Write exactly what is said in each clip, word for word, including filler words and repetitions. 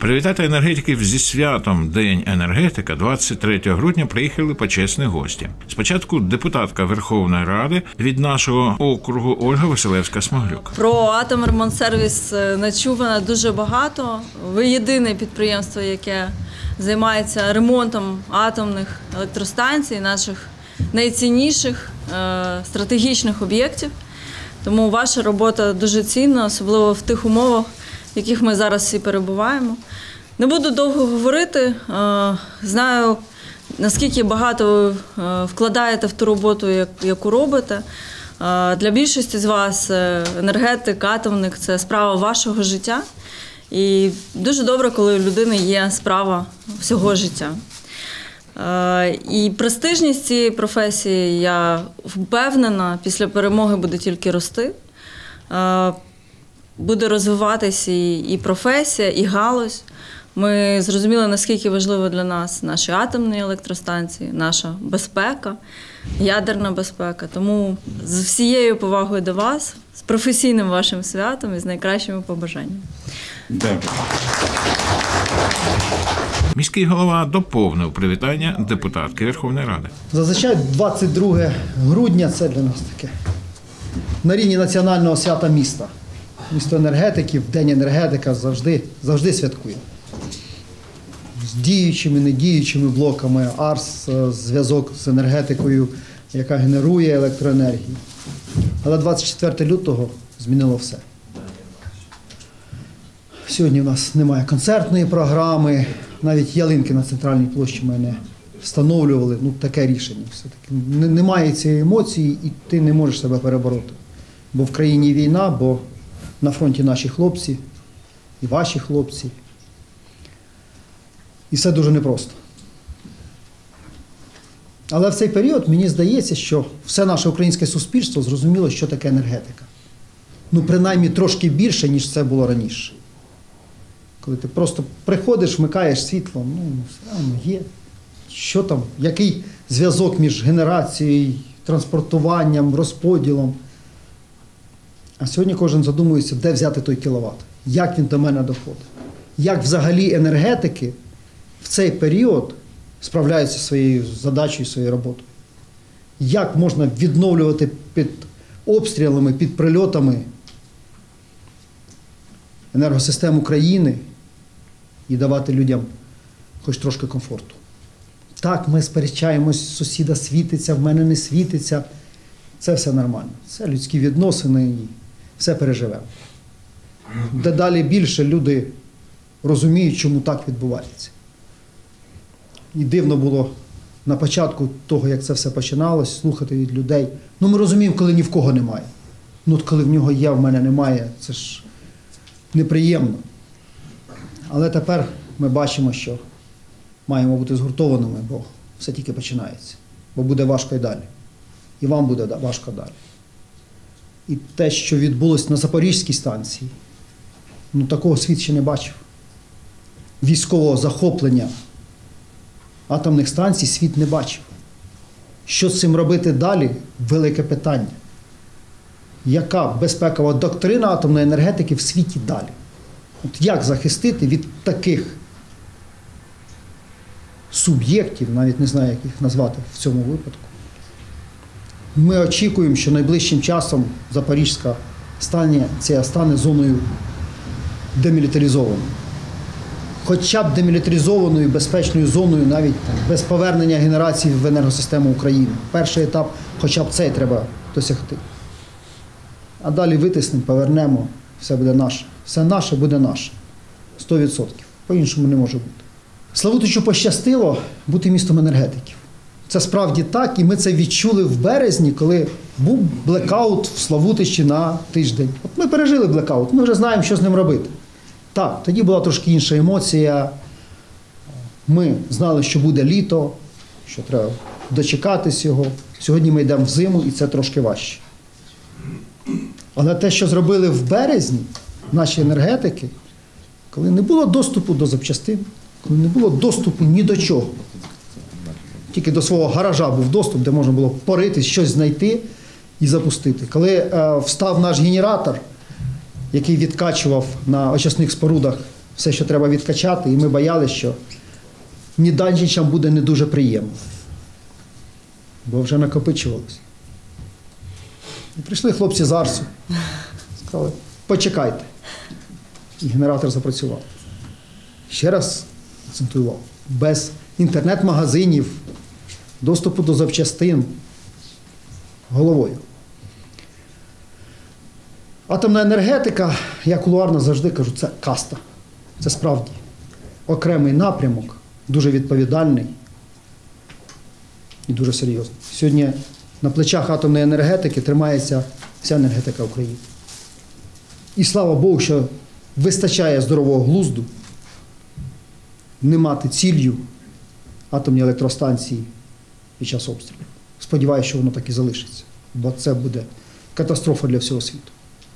Привітати енергетиків зі святом День енергетика двадцять третього грудня приїхали почесні гості. Спочатку депутатка Верховної Ради від нашого округу Ольга Василевська-Смаглюк. Про Атомремонтсервіс не чувано дуже багато. Ви єдине підприємство, яке займається ремонтом атомних електростанцій, наших найцінніших стратегічних об'єктів. Тому ваша робота дуже цінна, особливо в тих умовах, в яких ми зараз всі перебуваємо. Не буду довго говорити. Знаю, наскільки багато ви вкладаєте в ту роботу, яку робите. Для більшості з вас енергетик, атомник – це справа вашого життя. І дуже добре, коли у людини є справа всього життя. І престижність цієї професії, я впевнена, після перемоги буде тільки рости. Буде розвиватися і професія, і галузь. Ми зрозуміли, наскільки важливо для нас наші атомні електростанції, наша безпека, ядерна безпека. Тому з всією повагою до вас, з професійним вашим святом і з найкращими побажаннями. Дякую. Міський голова доповнив привітання депутатки Верховної Ради. Зазвичай двадцять друге грудня – це для нас таке на рівні національного свята міста. Місто енергетиків, День енергетика завжди, завжди святкує. З діючими, недіючими блоками, АРС, зв'язок з енергетикою, яка генерує електроенергію. Але двадцять четвертого лютого змінило все. Сьогодні в нас немає концертної програми, навіть ялинки на центральній площі ми не встановлювали. Ну, таке рішення все-таки. Немає цієї емоції і ти не можеш себе перебороти. Бо в країні війна, бо на фронті наші хлопці і ваші хлопці. І все дуже непросто. Але в цей період мені здається, що все наше українське суспільство зрозуміло, що таке енергетика. Ну, принаймні, трошки більше, ніж це було раніше. Коли ти просто приходиш, вмикаєш світло, ну, все воно є. Що там, який зв'язок між генерацією, транспортуванням, розподілом. А сьогодні кожен задумується, де взяти той кіловат, як він до мене доходить. Як взагалі енергетики в цей період справляються зі своєю задачею, своєю роботою. Як можна відновлювати під обстрілами, під прильотами енергосистему країни і давати людям хоч трошки комфорту. Так, ми сперечаємось, сусіда світиться, в мене не світиться. Це все нормально. Це людські відносини і все переживемо. Дедалі більше люди розуміють, чому так відбувається. І дивно було на початку того, як це все починалось, слухати від людей. Ну, ми розуміємо, коли ні в кого немає. Ну, от коли в нього є, в мене немає, це ж неприємно. Але тепер ми бачимо, що маємо бути згуртованими, бо все тільки починається. Бо буде важко і далі. І вам буде важко далі. І те, що відбулося на Запорізькій станції, ну такого світ ще не бачив. Військового захоплення атомних станцій світ не бачив. Що з цим робити далі – велике питання. Яка безпекова доктрина атомної енергетики в світі далі? От як захистити від таких суб'єктів, навіть не знаю, як їх назвати в цьому випадку. Ми очікуємо, що найближчим часом Запорізька станція стане зоною демілітаризованою. Хоча б демілітаризованою, безпечною зоною, навіть без повернення генерації в енергосистему України. Перший етап, хоча б цей треба досягти. А далі витиснемо, повернемо, все буде наше. Все наше буде наше. сто відсотків. По-іншому не може бути. Славутичу пощастило бути містом енергетиків. Це справді так, і ми це відчули в березні, коли був блекаут в Славутичі на тиждень. От ми пережили блекаут, ми вже знаємо, що з ним робити. Так, тоді була трошки інша емоція. Ми знали, що буде літо, що треба дочекатись його. Сьогодні ми йдемо в зиму, і це трошки важче. Але те, що зробили в березні наші енергетики, коли не було доступу до запчастин, коли не було доступу ні до чого. Тільки до свого гаража був доступ, де можна було порити, щось знайти і запустити. Коли е, встав наш генератор, який відкачував на очисних спорудах все, що треба відкачати, і ми боялися, що Ніданчичам буде не дуже приємно, бо вже накопичувалося. І прийшли хлопці з Арсу, сказали, почекайте. І генератор запрацював. Ще раз акцентував, без інтернет-магазинів, доступу до запчастин, головою. Атомна енергетика, я кулуарно завжди кажу, це каста. Це справді окремий напрямок, дуже відповідальний і дуже серйозний. Сьогодні на плечах атомної енергетики тримається вся енергетика України. І слава Богу, що вистачає здорового глузду не мати ціллю атомні електростанції під час обстрілів. Сподіваюся, що воно так і залишиться, бо це буде катастрофа для всього світу.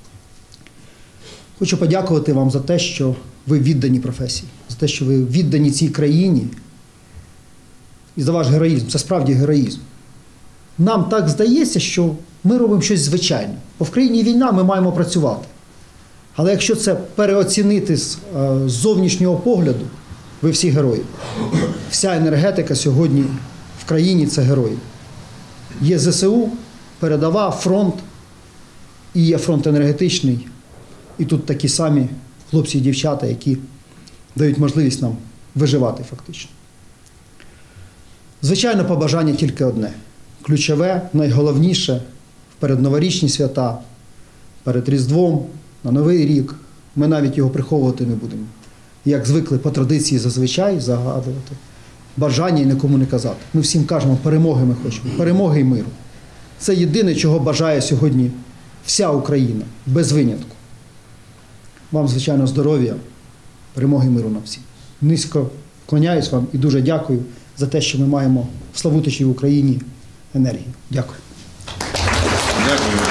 Хочу подякувати вам за те, що ви віддані професії, за те, що ви віддані цій країні і за ваш героїзм. Це справді героїзм. Нам так здається, що ми робимо щось звичайне. Бо в країні війна, ми маємо працювати. Але якщо це переоцінити з е, зовнішнього погляду, ви всі герої. Вся енергетика сьогодні в країні – це герої. Є зе се у, передова, фронт, і є фронт енергетичний. І тут такі самі хлопці і дівчата, які дають можливість нам виживати фактично. Звичайно, побажання тільки одне. Ключове, найголовніше в передноворічні свята, перед Різдвом, на Новий рік. Ми навіть його приховувати не будемо. Як звикли по традиції зазвичай загадувати. Бажання і нікому не казати. Ми всім кажемо, перемоги ми хочемо, перемоги і миру. Це єдине, чого бажає сьогодні вся Україна, без винятку. Вам, звичайно, здоров'я, перемоги і миру на всі. Низько вклоняюсь вам і дуже дякую за те, що ми маємо в Славутичі в Україні енергію. Дякую. Дякую.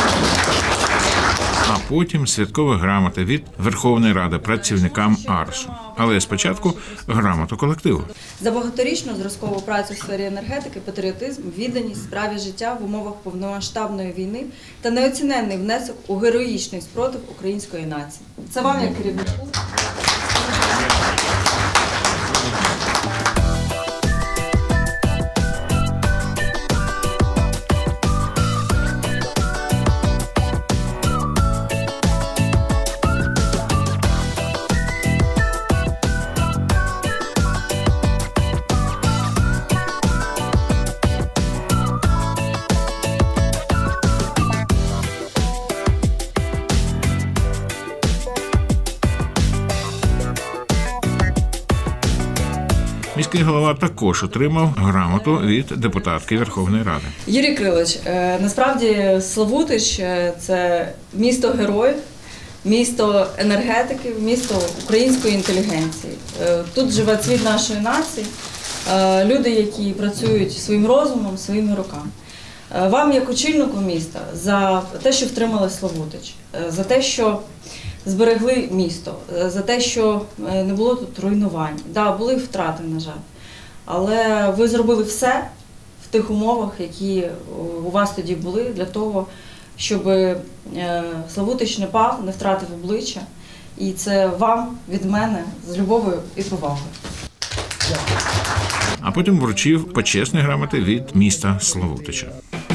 А потім святкова грамота від Верховної Ради працівникам Арсу. Але спочатку грамоту колективу. За багаторічну зразкову працю в сфері енергетики, патріотизм, відданість справі життя в умовах повномасштабної війни та неоціненний внесок у героїчний спротив української нації. Це вам як керівнику. Міський голова також отримав грамоту від депутатки Верховної Ради. Юрій Крилович, е, насправді Славутич е, – це місто героїв, місто енергетики, місто української інтелігенції. Е, Тут живе цвіт нашої нації, е, люди, які працюють своїм розумом, своїми руками. Е, Вам, як очільнику міста, за те, що втримали Славутич, е, за те, що зберегли місто, е, за те, що е, не було тут руйнувань. Так, да, були втрати, на жаль, але ви зробили все в тих умовах, які у вас тоді були, для того, щоб е, Славутич не пав, не втратив обличчя. І це вам від мене з любов'ю і повагою. А потім вручив почесні грамоти від міста Славутича.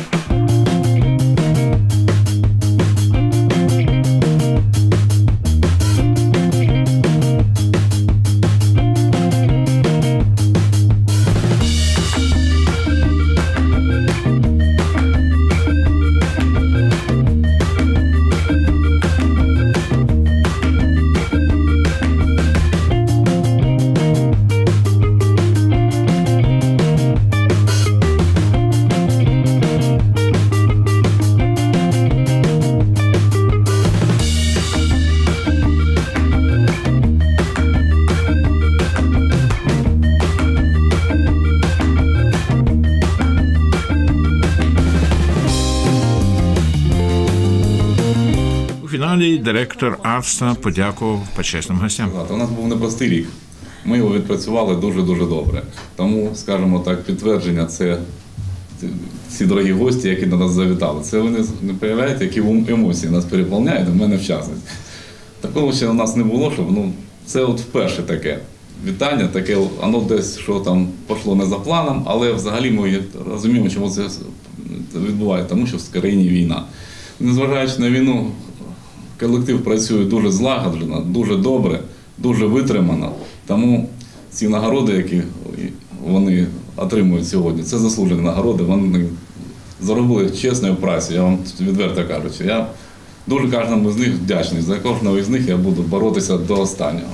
У фіналі директор Арса подякував почесним гостям. У нас був непростий рік. Ми його відпрацювали дуже-дуже добре. Тому, скажімо так, підтвердження – це ці дорогі гості, які до нас завітали. Це ви не уявляєте, які емоції нас переповняють, в мене в частності. Такого ще у нас не було, щоб ну, Це от вперше таке вітання, таке, воно десь, що там пішло не за планом, але взагалі ми розуміємо, чому це відбувається, тому що в країні війна. Незважаючи на війну, колектив працює дуже злагоджено, дуже добре, дуже витримано. Тому ці нагороди, які вони отримують сьогодні, це заслужені нагороди, вони заробили чесною працею, я вам відверто кажучи. Я дуже кожному з них вдячний. За кожного з них я буду боротися до останнього.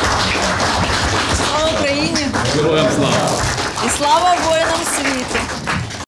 Слава Україні! Героям слава! І слава воїнам світу!